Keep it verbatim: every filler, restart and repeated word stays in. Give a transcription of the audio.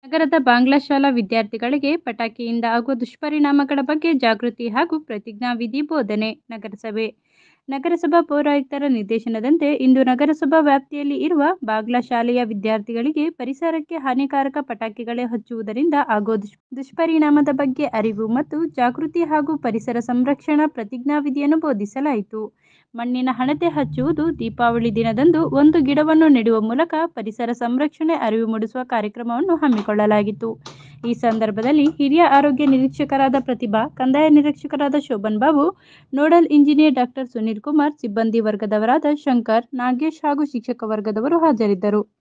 ನಗರದ ಬಾಂಗ್ಲಾ ಶಾಲಾ ವಿದ್ಯಾರ್ಥಿಗಳಿಗೆ ಪಟಾಕಿಯಿಂದ ಆಗುವ ದುಷ್ಪರಿಣಾಮಗಳ ಬಗ್ಗೆ ಜಾಗೃತಿ ಹಾಗೂ ಪ್ರತಿಜ್ಞಾವಿಧಿ ಬೋಧನೆ. ನಗರಸಭೆ ನಗರಸಭಾ ಪೌರಾಯುಕ್ತರ ನಿರ್ದೇಶನದಂತೆ ಇಂದು ನಗರಸಭಾ ವ್ಯಾಪ್ತಿಯಲ್ಲಿ ಇರುವ ಬಾಗ್ಲಾ ಶಾಲೆಯ ವಿದ್ಯಾರ್ಥಿಗಳಿಗೆ ಪರಿಸರಕ್ಕೆ ಹಾನಿಕಾರಕ ಪಟಾಕಿಗಳೇ ಹಚ್ಚುವುದರಿಂದ ಆಗುವ ದುಷ್ ದುಷ್ಪರಿಣಾಮದ ಬಗ್ಗೆ ಅರಿವು ಮತ್ತು ಜಾಗೃತಿ ಹಾಗೂ ಪರಿಸರ ಸಂರಕ್ಷಣಾ ಪ್ರತಿಜ್ಞಾವಿಧಿಯನ್ನು ಬೋಧಿಸಲಾಯಿತು. ಮಣ್ಣಿನ ಹಣತೆ ಹಚ್ಚುವುದು ದೀಪಾವಳಿ ದಿನದಂದು ಒಂದು ಗಿಡವನ್ನು ನೆಡುವ ಮೂಲಕ ಪರಿಸರ ಸಂರಕ್ಷಣೆ ಅರಿವು ಮೂಡಿಸುವ ಕಾರ್ಯಕ್ರಮವನ್ನು ಹಮ್ಮಿಕೊಳ್ಳಲಾಗಿತ್ತು. ಈ ಸಂದರ್ಭದಲ್ಲಿ ಹಿರಿಯ ಆರೋಗ್ಯ ನಿರೀಕ್ಷಕರಾದ ಪ್ರತಿಭಾ, ಕಂದಾಯ ನಿರೀಕ್ಷಕರಾದ Shobhan Babu, nodal engineer doctor Sunil Kumar, ಸಿಬ್ಬಂದಿ ವರ್ಗದವರಾದ ಶಂಕರ್, ನಾಗೇಶ್ ಹಾಗೂ ಶಿಕ್ಷಕ ವರ್ಗದವರು ಹಾಜರಿದ್ದರು.